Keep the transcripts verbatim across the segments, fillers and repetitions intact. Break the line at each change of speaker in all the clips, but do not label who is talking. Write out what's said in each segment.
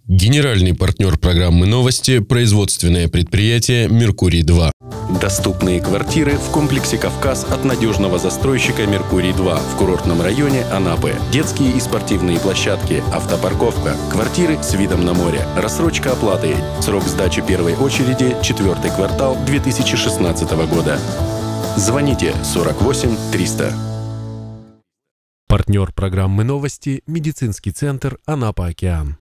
Генеральный партнер программы «Новости» – производственное предприятие «Меркурий-два».
Доступные квартиры в комплексе «Кавказ» от надежного застройщика «Меркурий-два» в курортном районе Анапы. Детские и спортивные площадки, автопарковка, квартиры с видом на море, рассрочка оплаты. Срок сдачи первой очереди – четвертый квартал две тысячи шестнадцатого года. Звоните сорок восемь триста.
Партнер программы «Новости» – медицинский центр «Анапа-Океан».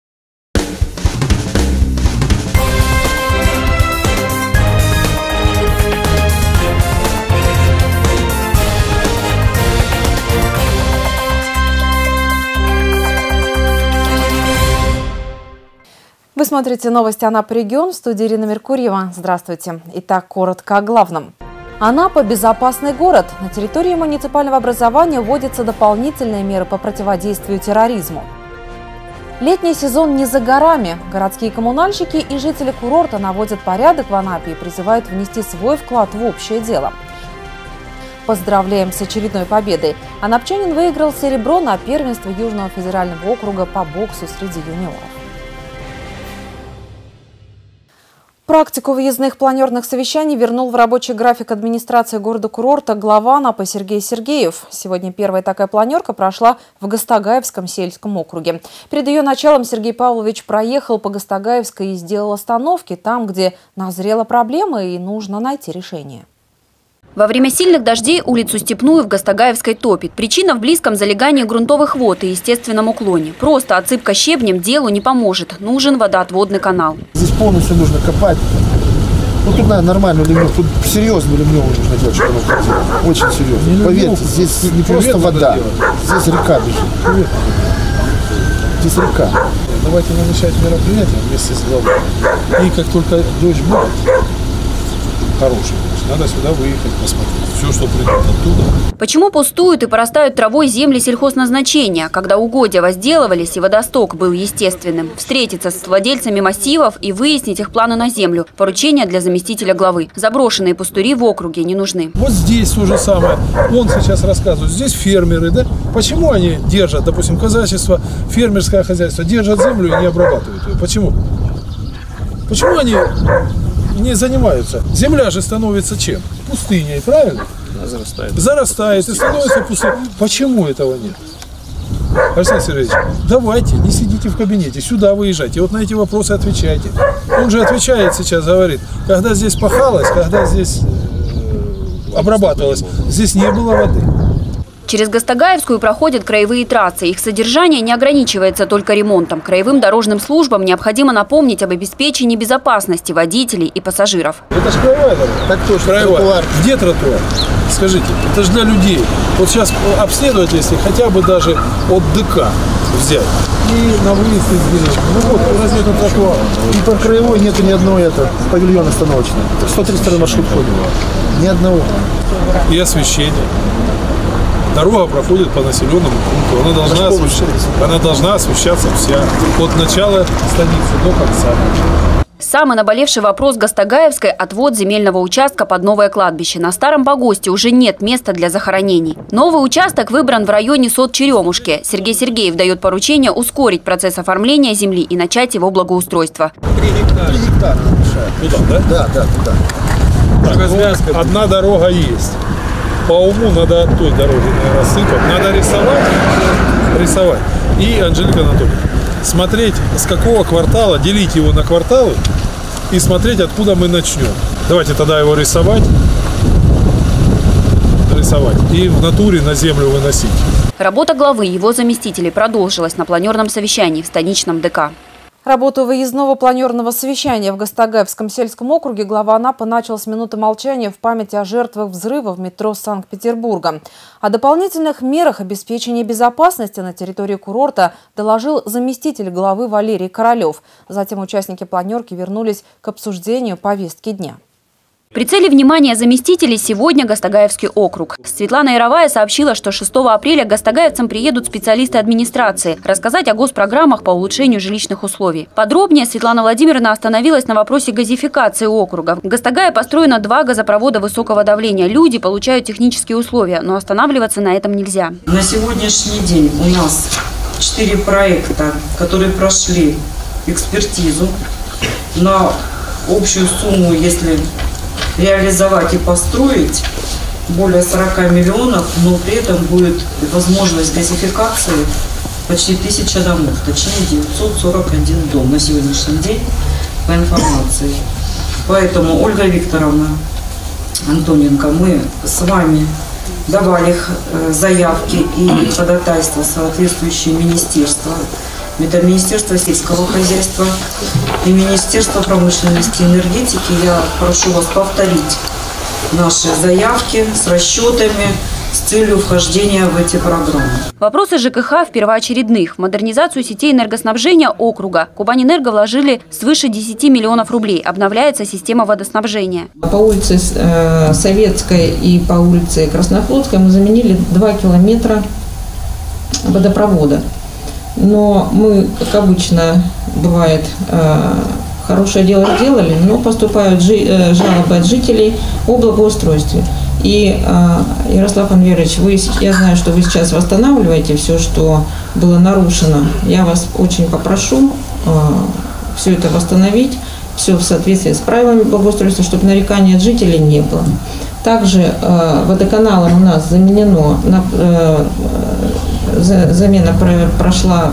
Вы смотрите новости Анапа регион, в студии Ирина Меркурьева. Здравствуйте. Итак, коротко о главном. Анапа – безопасный город. На территории муниципального образования вводятся дополнительные меры по противодействию терроризму. Летний сезон не за горами. Городские коммунальщики и жители курорта наводят порядок в Анапе и призывают внести свой вклад в общее дело. Поздравляем с очередной победой. Анапчанин выиграл серебро на первенстве Южного федерального округа по боксу среди юниоров. Практику выездных планерных совещаний вернул в рабочий график администрации города-курорта глава Анапы Сергей Сергеев. Сегодня первая такая планерка прошла в Гастагаевском сельском округе. Перед ее началом Сергей Павлович проехал по Гастагаевской и сделал остановки там, где назрела проблема и нужно найти решение.
Во время сильных дождей улицу Степную в Гастагаевской топит. Причина в близком залегании грунтовых вод и естественном уклоне. Просто отсыпка щебнем делу не поможет. Нужен водоотводный канал.
Здесь полностью нужно копать. Ну тут, наверное, нормально ливневку. Тут серьезно ливневку нужно делать, чтобы оно хватило. Очень серьезно. Не Поверьте, здесь не просто вода. Здесь река бежит. Здесь река.
Давайте начать мероприятие вместе с главой. И как только дождь будет, хороший, надо сюда выехать, посмотреть. Все, что придет оттуда.
Почему пустуют и порастают травой земли сельхозназначения, когда угодья возделывались и водосток был естественным? Встретиться с владельцами массивов и выяснить их планы на землю. Поручение для заместителя главы. Заброшенные пустыри в округе не нужны.
Вот здесь то же самое. Он сейчас рассказывает. Здесь фермеры, да? Почему они держат, допустим, казачество, фермерское хозяйство, держат землю и не обрабатывают ее? Почему? Почему они не занимаются? Земля же становится чем? Пустыней, правильно?
Зарастает.
Зарастает и становится пустыней. Почему этого нет? Александр Сергеевич, давайте, не сидите в кабинете, сюда выезжайте, вот на эти вопросы отвечайте. Он же отвечает сейчас, говорит, когда здесь пахалось, когда здесь э, обрабатывалось, здесь не было воды.
Через Гастагаевскую проходят краевые трассы. Их содержание не ограничивается только ремонтом. Краевым дорожным службам необходимо напомнить об обеспечении безопасности водителей и пассажиров.
Это же краевая дорога.
Так точно,
краевая.
Тротуар.
Где тротуар? Скажите, это же для людей. Вот сейчас обследовать, если хотя бы даже от ДК взять. И на выезд из деревни. Ну вот, разве это тротуар?
И по краевой нету ни одного это, павильона остановочного. сто тридцать маршрут ходит. Ни одного.
И освещение. Дорога проходит по населенному пункту. Она должна, освещаться, она должна освещаться вся. От начала станицы до конца.
Самый наболевший вопрос Гастагаевской – отвод земельного участка под новое кладбище. На старом погосте уже нет места для захоронений. Новый участок выбран в районе Сот-Черемушки. Сергей Сергеев дает поручение ускорить процесс оформления земли и начать его благоустройство.
Три гектара. Три гектара.
Туда, да?
Да, да, туда.
Так, ну, одна дорога есть. По уму надо от той дороги рассыпать. Надо рисовать, рисовать. И, Анжелика Анатольевна, смотреть, с какого квартала, делить его на кварталы и смотреть, откуда мы начнем. Давайте тогда его рисовать, рисовать и в натуре на землю выносить.
Работа главы и его заместителей продолжилась на планерном совещании в станичном ДК.
Работу выездного планерного совещания в Гастагаевском сельском округе глава Анапы начал с минуты молчания в память о жертвах взрыва в метро Санкт-Петербурга. О дополнительных мерах обеспечения безопасности на территории курорта доложил заместитель главы Валерий Королев. Затем участники планерки вернулись к обсуждению повестки дня.
При цели внимания заместителей сегодня Гастагаевский округ. Светлана Яровая сообщила, что шестого апреля к гастагаевцам приедут специалисты администрации рассказать о госпрограммах по улучшению жилищных условий. Подробнее Светлана Владимировна остановилась на вопросе газификации округа. В Гастагае построено два газопровода высокого давления. Люди получают технические условия, но останавливаться на этом нельзя.
На сегодняшний день у нас четыре проекта, которые прошли
экспертизу на общую сумму, если реализовать и построить, более сорока миллионов, но при этом будет возможность газификации почти тысяча домов, точнее девятьсот сорок один дом на сегодняшний день по информации. Поэтому, Ольга Викторовна Антоненко, мы с вами давали заявки и ходатайства в соответствующие министерства. Это Министерство сельского хозяйства и Министерство промышленности и энергетики. Я прошу вас повторить наши заявки с расчетами, с целью вхождения в эти программы.
Вопросы ЖКХ в первоочередных. В модернизацию сетей энергоснабжения округа Кубаньэнерго вложили свыше десяти миллионов рублей. Обновляется система водоснабжения.
По улице Советской и по улице Краснофлотской мы заменили два километра водопровода. Но мы, как обычно бывает, хорошее дело сделали, но поступают жалобы от жителей о благоустройстве. И, Ярослав Анверович, вы, я знаю, что вы сейчас восстанавливаете все, что было нарушено. Я вас очень попрошу все это восстановить, все в соответствии с правилами благоустройства, чтобы нареканий от жителей не было. Также водоканалом у нас заменено, замена прошла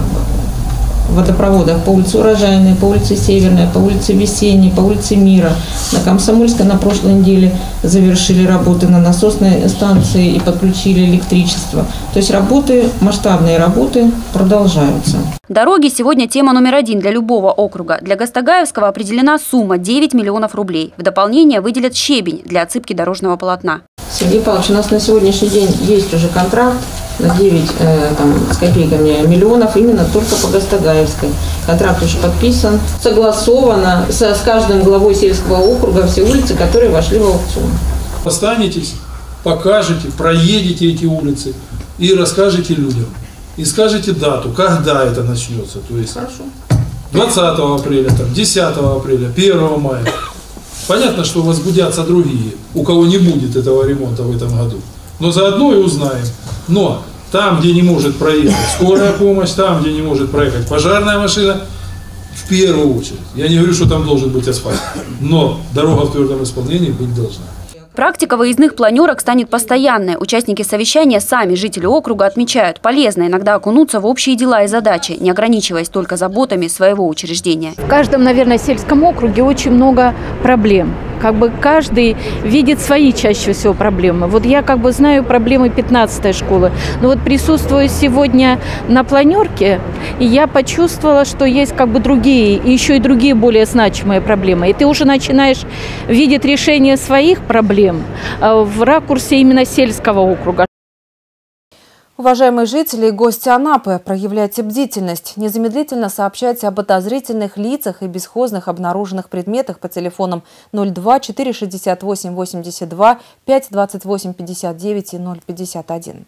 в водопроводах по улице Урожайной, по улице Северной, по улице Весенней, по улице Мира. На Комсомольской на прошлой неделе завершили работы на насосной станции и подключили электричество. То есть работы, масштабные работы продолжаются.
Дороги сегодня тема номер один для любого округа. Для Гастагаевского определена сумма девять миллионов рублей. В дополнение выделят щебень для отсыпки дорожного полотна.
Сергей Павлович, у нас на сегодняшний день есть уже контракт на девять э, там, с копейками миллионов именно только по Гастагаевской. Контракт уже подписан, согласовано с, с каждым главой сельского округа все улицы, которые вошли в аукцион.
Останетесь, покажете, проедете эти улицы и расскажете людям. И скажете дату, когда это начнется. То есть
Хорошо.
двадцатого апреля, там, десятого апреля, первого мая. Понятно, что возбудятся другие, у кого не будет этого ремонта в этом году. Но заодно и узнаем. Но там, где не может проехать скорая помощь, там, где не может проехать пожарная машина, в первую очередь. Я не говорю, что там должен быть асфальт, но дорога в твердом исполнении быть должна.
Практика выездных планерок станет постоянной. Участники совещания, сами жители округа, отмечают, полезно иногда окунуться в общие дела и задачи, не ограничиваясь только заботами своего учреждения.
В каждом, наверное, сельском округе очень много проблем. Как бы каждый видит свои чаще всего проблемы. Вот я как бы знаю проблемы пятнадцатой школы. Но вот присутствуя сегодня на планерке, я почувствовала, что есть как бы другие, и еще и другие более значимые проблемы. И ты уже начинаешь видеть решение своих проблем в ракурсе именно сельского округа.
Уважаемые жители и гости Анапы, проявляйте бдительность. Незамедлительно сообщайте об подозрительных лицах и бесхозных обнаруженных предметах по телефонам ноль два четыре шестьдесят восемь восемьдесят два пять двадцать восемь пятьдесят девять и ноль пятьдесят один.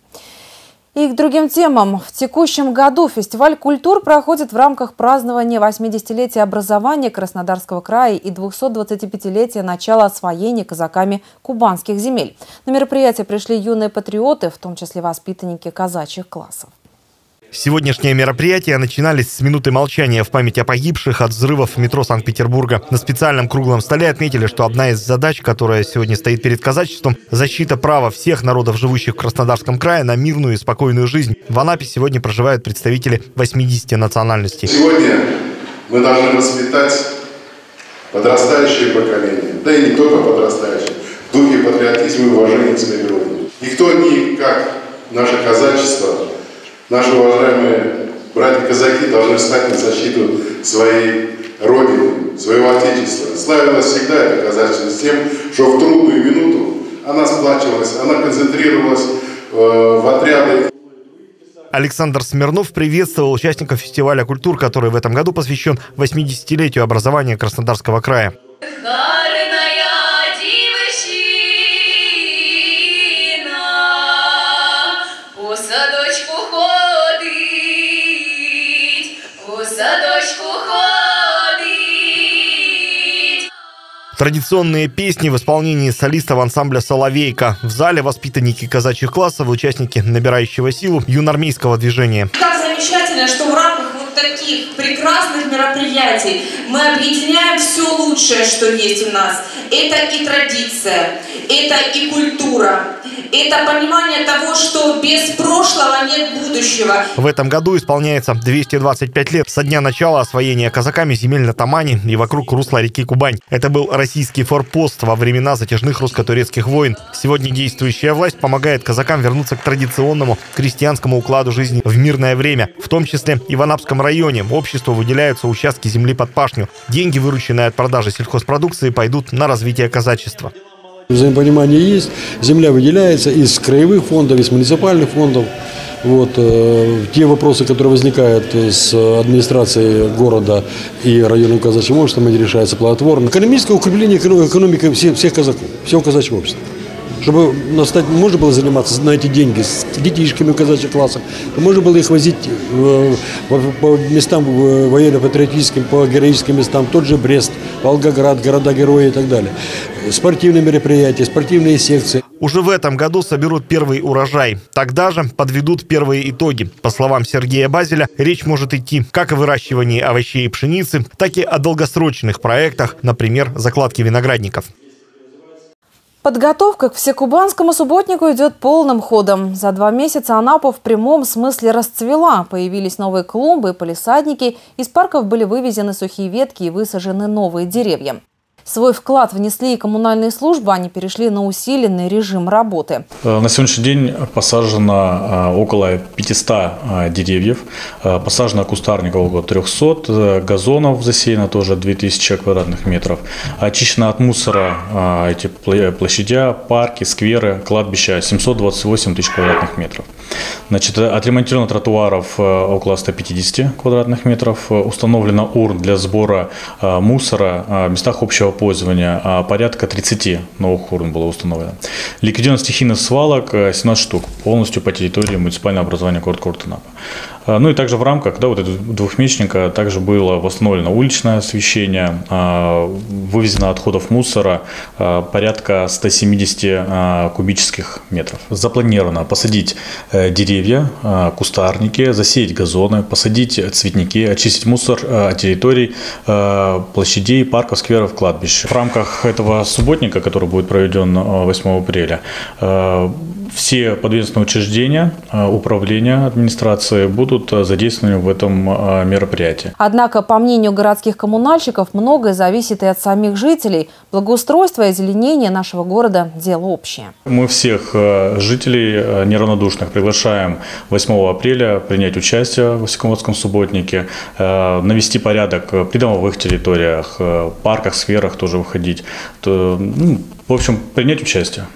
И к другим темам. В текущем году фестиваль культур проходит в рамках празднования восьмидесятилетия образования Краснодарского края и двухсотдвадцатипятилетия начала освоения казаками кубанских земель. На мероприятие пришли юные патриоты, в том числе воспитанники казачьих классов.
Сегодняшнее мероприятие начинались с минуты молчания в память о погибших от взрывов в метро Санкт-Петербурга. На специальном круглом столе отметили, что одна из задач, которая сегодня стоит перед казачеством – защита права всех народов, живущих в Краснодарском крае, на мирную и спокойную жизнь. В Анапе сегодня проживают представители восьмидесяти национальностей.
Сегодня мы должны воспитать подрастающее поколение, да и не только подрастающее, в духе патриотизма и уважения к своей родине. Никто не как наше казачество. Наши уважаемые братья-казаки должны встать на защиту своей Родины, своего Отечества. Славилась всегда это казачество с тем, что в трудную минуту она сплачивалась, она концентрировалась э, в отряды.
Александр Смирнов приветствовал участников фестиваля культур, который в этом году посвящен восьмидесятилетию образования Краснодарского края. Традиционные песни в исполнении солистов ансамбля «Соловейка». В зале воспитанники казачьих классов и участники набирающего силу юноармейского движения.
Как замечательно, что в рамках вот таких прекрасных мероприятий мероприятий мы объединяем все лучшее, что есть у нас. Это и традиция, это и культура, это понимание того, что без прошлого нет будущего.
В этом году исполняется двести двадцать пять лет со дня начала освоения казаками земель на Тамане и вокруг русла реки Кубань. Это был российский форпост во времена затяжных русско-турецких войн. Сегодня действующая власть помогает казакам вернуться к традиционному крестьянскому укладу жизни в мирное время. В том числе и в Анапском районе обществу выделяются участки земли под пашню. Деньги, вырученные от продажи сельхозпродукции, пойдут на развитие казачества.
Взаимопонимание есть, земля выделяется из краевых фондов, из муниципальных фондов. Вот, э, те вопросы, которые возникают с администрацией города и районным казачьим обществом, они решаются плодотворно. Экономическое укрепление экономики всех, всех казаков, всего казачьего общества. Чтобы настать, можно было заниматься на эти деньги с детишками в казачьих классах, можно было их возить э, по, по местам военно-патриотическим, по героическим местам, тот же Брест, Волгоград, города-герои и так далее. Спортивные мероприятия, спортивные секции.
Уже в этом году соберут первый урожай. Тогда же подведут первые итоги. По словам Сергея Базеля, речь может идти как о выращивании овощей и пшеницы, так и о долгосрочных проектах, например, закладки виноградников.
Подготовка к всекубанскому субботнику идет полным ходом. За два месяца Анапа в прямом смысле расцвела. Появились новые клумбы и палисадники. Из парков были вывезены сухие ветки и высажены новые деревья. Свой вклад внесли и коммунальные службы, они перешли на усиленный режим работы.
На сегодняшний день посажено около пятисот деревьев, посажено кустарников около трехсот, газонов засеяно тоже две тысячи квадратных метров. Очищено от мусора эти площадя, парки, скверы, кладбища семьсот двадцать восемь тысяч квадратных метров. Значит, отремонтировано тротуаров около ста пятидесяти квадратных метров, установлено урн для сбора мусора в местах общего пользования, порядка тридцати новых урн было установлено. Ликвидировано стихийных свалок семнадцать штук, полностью по территории муниципального образования города Анапа. Ну и также в рамках да, вот этого двухмесячника также было восстановлено уличное освещение, вывезено отходов мусора порядка ста семидесяти кубических метров. Запланировано посадить деревья, кустарники, засеять газоны, посадить цветники, очистить мусор территорий, площадей, парков, скверов, кладбищ. В рамках этого субботника, который будет проведен восьмого апреля, все подведомственные учреждения, управления, администрации будут задействованы в этом мероприятии.
Однако, по мнению городских коммунальщиков, многое зависит и от самих жителей. Благоустройство и озеленение нашего города – дело общее.
Мы всех жителей неравнодушных приглашаем восьмого апреля принять участие в всекубанском субботнике, навести порядок в придомовых территориях, парках, скверах тоже выходить. Ну, в общем, принять участие.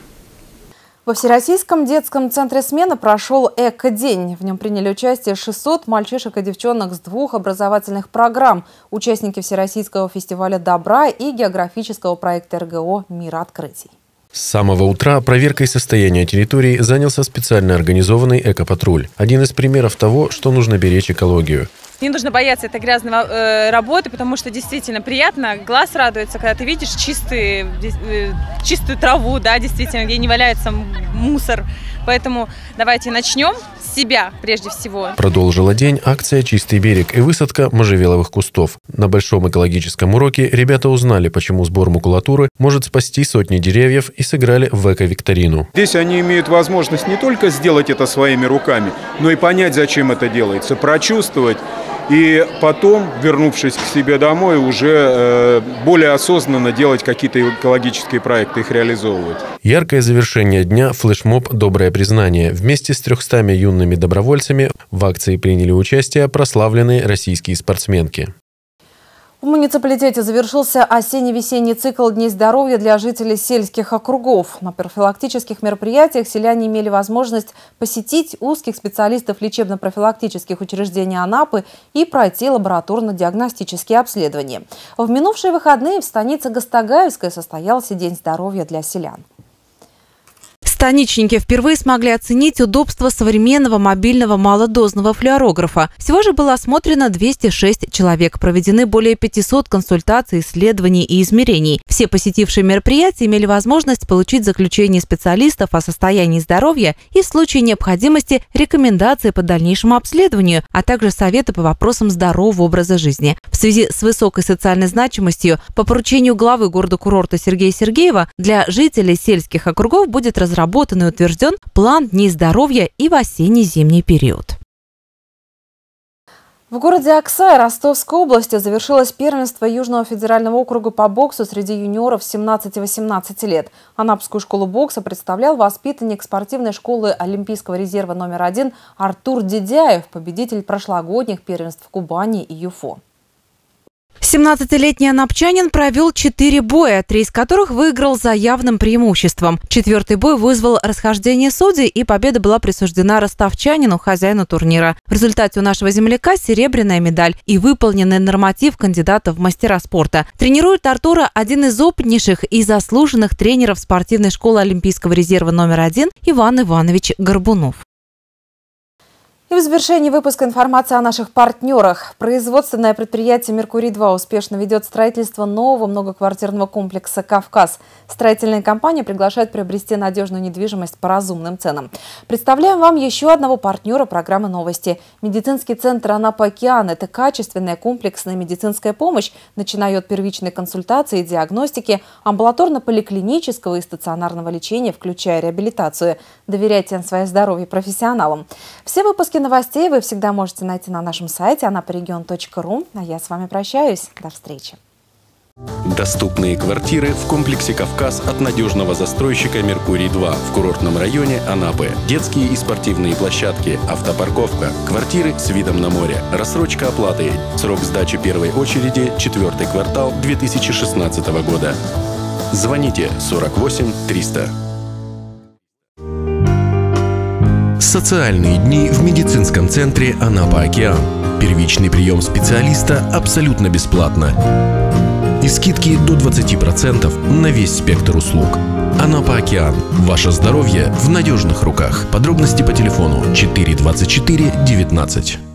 Во Всероссийском детском центре «Смена» прошел «Эко-день». В нем приняли участие шестьсот мальчишек и девчонок с двух образовательных программ, участники Всероссийского фестиваля добра и географического проекта эр гэ о «Мир открытий».
С самого утра проверкой состояния территории занялся специально организованный экопатруль. Один из примеров того, что нужно беречь экологию.
Не нужно бояться этой грязной э, работы, потому что действительно приятно, глаз радуется, когда ты видишь чистые, э, чистую траву, да, действительно, где не валяется мусор. Поэтому давайте начнем с себя прежде всего.
Продолжила день акция «Чистый берег» и высадка можжевеловых кустов. На большом экологическом уроке ребята узнали, почему сбор макулатуры может спасти сотни деревьев, и сыграли в эко-викторину.
Здесь они имеют возможность не только сделать это своими руками, но и понять, зачем это делается, прочувствовать. И потом, вернувшись к себе домой, уже э, более осознанно делать какие-то экологические проекты, их реализовывать.
Яркое завершение дня – флешмоб «Доброе признание». Вместе с трехстами юными добровольцами в акции приняли участие прославленные российские спортсменки.
В муниципалитете завершился осенне-весенний цикл Дней здоровья для жителей сельских округов. На профилактических мероприятиях селяне имели возможность посетить узких специалистов лечебно-профилактических учреждений Анапы и пройти лабораторно-диагностические обследования. В минувшие выходные в станице Гастагаевской состоялся День здоровья для селян. Станичники впервые смогли оценить удобство современного мобильного малодозного флюорографа. Всего же было осмотрено двести шесть человек. Проведены более пятисот консультаций, исследований и измерений. Все посетившие мероприятия имели возможность получить заключение специалистов о состоянии здоровья и в случае необходимости рекомендации по дальнейшему обследованию, а также советы по вопросам здорового образа жизни. В связи с высокой социальной значимостью по поручению главы города-курорта Сергея Сергеева для жителей сельских округов будет разработан Разработан и утвержден план дней здоровья и в осенне-зимний период.
В городе Аксай Ростовской области завершилось первенство Южного федерального округа по боксу среди юниоров семнадцати-восемнадцати лет. Анапскую школу бокса представлял воспитанник спортивной школы Олимпийского резерва номер один Артур Дедяев, победитель прошлогодних первенств в Кубани и Юфо.
семнадцатилетний анапчанин провел четыре боя, три из которых выиграл за явным преимуществом. Четвертый бой вызвал расхождение судей, и победа была присуждена ростовчанину, хозяину турнира. В результате у нашего земляка серебряная медаль и выполненный норматив кандидата в мастера спорта. Тренирует Артура один из опытнейших и заслуженных тренеров спортивной школы Олимпийского резерва номер один Иван Иванович Горбунов.
И в завершении выпуска информации о наших партнерах. Производственное предприятие «Меркурий-два» успешно ведет строительство нового многоквартирного комплекса «Кавказ». Строительная компания приглашает приобрести надежную недвижимость по разумным ценам. Представляем вам еще одного партнера программы «Новости». Медицинский центр «Анапа-Океан» – это качественная комплексная медицинская помощь, начиная от первичной консультации и диагностики, амбулаторно-поликлинического и стационарного лечения, включая реабилитацию. Доверяйте свое здоровье профессионалам. Все выпуски новостей вы всегда можете найти на нашем сайте анапарегион точка ру. А я с вами прощаюсь. До встречи.
Доступные квартиры в комплексе «Кавказ» от надежного застройщика «Меркурий-два» в курортном районе Анапы. Детские и спортивные площадки, автопарковка, квартиры с видом на море, рассрочка оплаты. Срок сдачи первой очереди – четвертый квартал две тысячи шестнадцатого года. Звоните сорок восемь триста.
Социальные дни в медицинском центре «Анапа-Океан». Первичный прием специалиста абсолютно бесплатно. И скидки до двадцати процентов на весь спектр услуг. «Анапа-Океан». Ваше здоровье в надежных руках. Подробности по телефону четыре двадцать четыре девятнадцать.